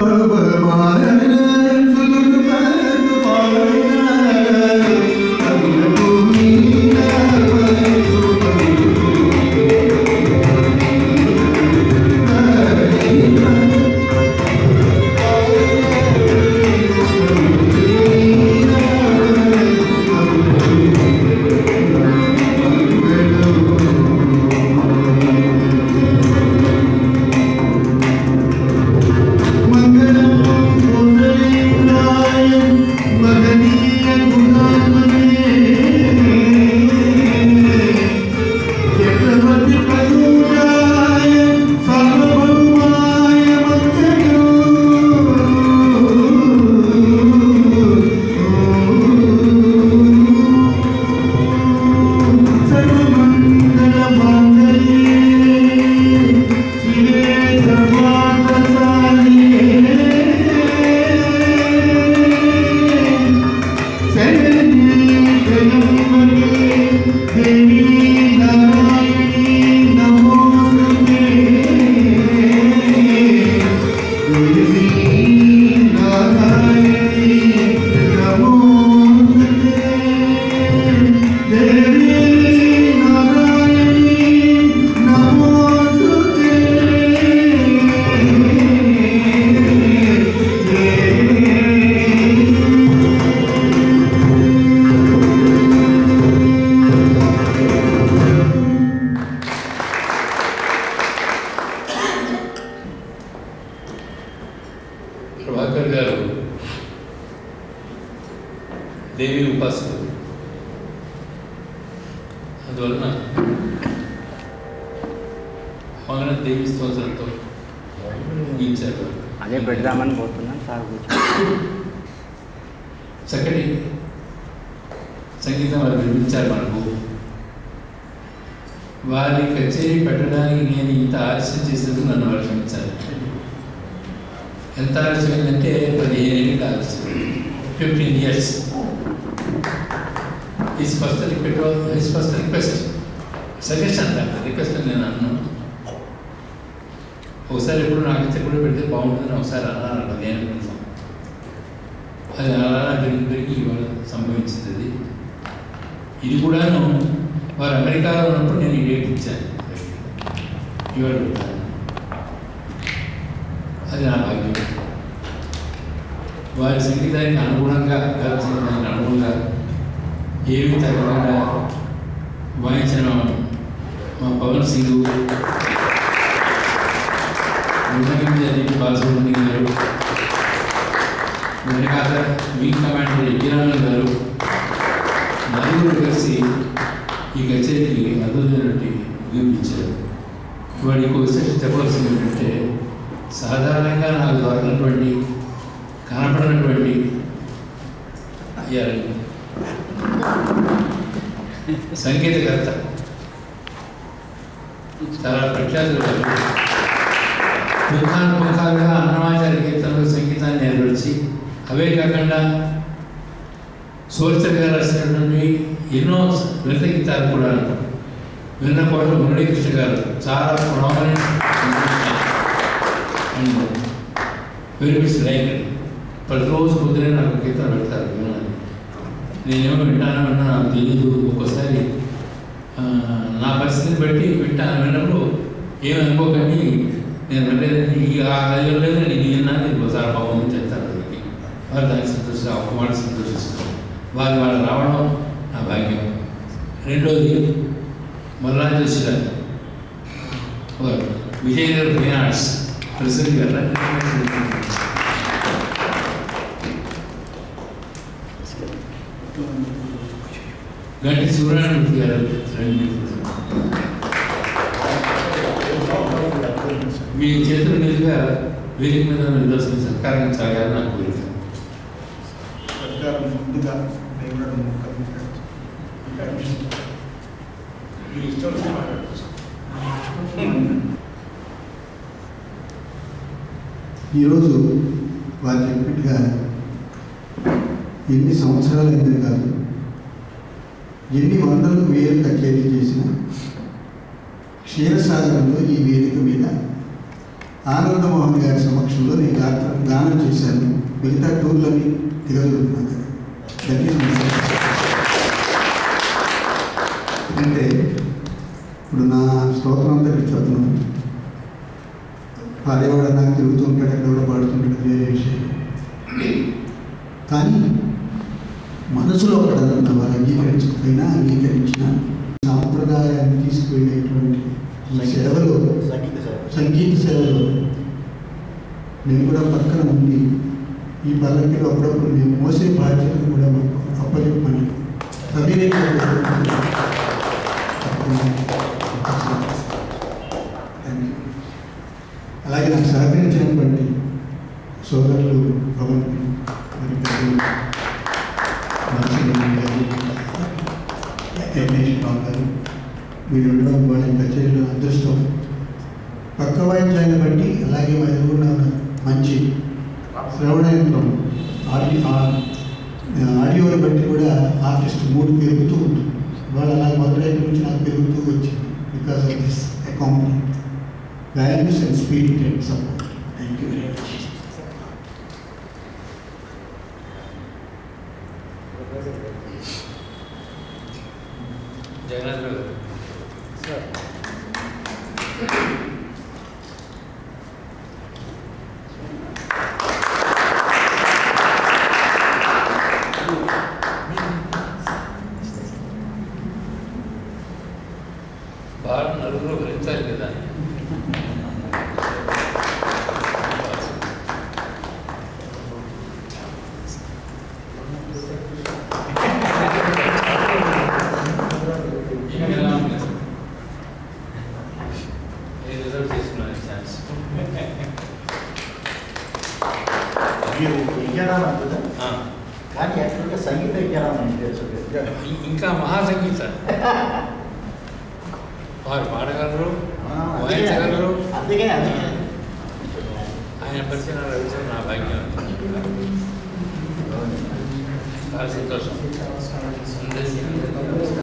చక్కటి సంగీతం వారు వినిపించారు మనకు. వారి కచేరీ పెట్టడానికి నేను ఇంత ఆలస్యం చేసేందుకు నన్ను వారు క్షమించాలి. ఎంత ఆలస్యమైందంటే 15 ఏళ్ళకి ఆలస్యం, 15 years. His first request suggestion request నేను అన్నాను. ఒకసారి ఎప్పుడు నాకు చెప్పుడు పెడితే బాగుంటుందని ఒకసారి అన్నాను. నేను అది అలా జరిగి ఇవాళ సంభవించింది. అది ఇది కూడాను వారు అమెరికాలో ఉన్నప్పుడు నేను ఈ డేట్ ఇచ్చాను. ఇవాళ అది నా భాగ్యం. వారి సంగీతానికి అనుగుణంగా, సంగీతానికి అనుగుణంగా ఏమీ తగ్గకుండా వాయించిన మా పవన్ సింగ్, మృదంగం Sri.T.P.Balasubrahmanyam గారు, వెనకాల వింగ్ కమాండర్ Yagnaramaniyer గారు, నలుగురు కలిసి ఈ కచేరీకి అద్భుతమైనటువంటి ముగింపించారు. వాడు ఇంకో విశేషం చెప్పవలసింది ఏంటంటే, సాధారణంగా నాకు దొరకనటువంటి కనపడినటువంటి సంగీతకర్త, చాలా ప్రఖ్యాతులు ముఖాలుగా అన్నమాచార్య కీర్తనలో సంగీతాన్ని ఏర్పరిచి, అవే కాకుండా సోర్చర్ గారు రాసినటువంటి ఎన్నో లలిత గీతాలు కూడా విన్నపాటు మురళీకృష్ణ గారు చాలా prominent and very much like. ప్రతిరోజు పొద్దునే నాకు కీర్తన పెడతారు వినాలి. నేనేమో వింటానో విన్నా నాకు తెలియదు. ఒక్కోసారి నా పరిస్థితిని బట్టి విన్నప్పుడు ఏమనుకోకండి, నేను వెళ్ళలేదని లేదు, నేను విన్నాను, నేను ఒకసారి బాగుందని చెప్తాను. వాళ్ళకి వారు దానికి సంతోషిస్తారు, ఒక్క మాట సంతోషిస్తారు. వాళ్ళు రావడం నా భాగ్యం. రెండోది Mallaja Vijayanagar fine arts president గారు, గంటి సూర్యనారాయణ గారు, మీ చేతుల మీదుగా వేదిక మీద నిదర్శన సత్కారించాలని నాకు కోరిక. ఈరోజు వారు చెప్పినట్టుగా ఎన్ని సంవత్సరాలు అయింది కాదు, ఎన్ని వందలకు వేలు కచేరీ చేసిన క్షీరసాగరంలో ఈ వేదిక మీద ఆనందమోహన్ గారి సమక్షంలో నేను గానం చేశాను. మిగతా టూర్లని దిగజరుగుతున్నాను. ధన్యవాదాలు. ఎందుకంటే ఇప్పుడు నా స్తోత్రం అంతా ఇక్కడ చదువుతున్నాను. పాడేవాడు నాకు తిరుగుతూ ఉంటాడు, అక్కడ కూడా పాడుతుంటాడు, వేరే విషయం. కానీ మనసులో ఒకడన్నా వారు అంగీకరించకపోయినా అంగీకరించిన సాంప్రదాయాన్ని తీసుకువెళ్ళేటువంటి సేవలో, సంగీత సేవలో నేను కూడా పక్కన ఉండి ఈ పల్లకిలో అప్పుడప్పుడు నేను మోసే బాధ్యతను కూడా అప్పచెప్పమని అలాగే నాకు సహకరించినటువంటి సోదరులు పవన్ గారు, మీరు ఉండడం వాళ్ళ కచేరీలో అదృష్టం. పక్క వాయిద్యాన్ని బట్టి అలాగే మా ఎదురుగున్న మంచి శ్రవణ యంత్రం ఆడియోని బట్టి కూడా ఆర్టిస్ట్ మూడు పెరుగుతూ ఉంటుంది. వాళ్ళు అలా మొదలైన నుంచి నాకు పెరుగుతూ వచ్చింది. Because of this accomplishment values and spirit and support. Thank you very much. Jagannath sir, Bharat నలుగురు భరించాలి కదా. మీరు విజ్ఞానం అంటుందా? కానీ యాక్చువల్గా సంగీత విజ్ఞానం అని తెలుసు. ఇంకా మహాసంగీత వారు పాడగలరు, వాయించగలరు. అందుకే ఆయన పరిచయం రవిచంద్ర నా భాగ్యం. చాలా సంతోషం.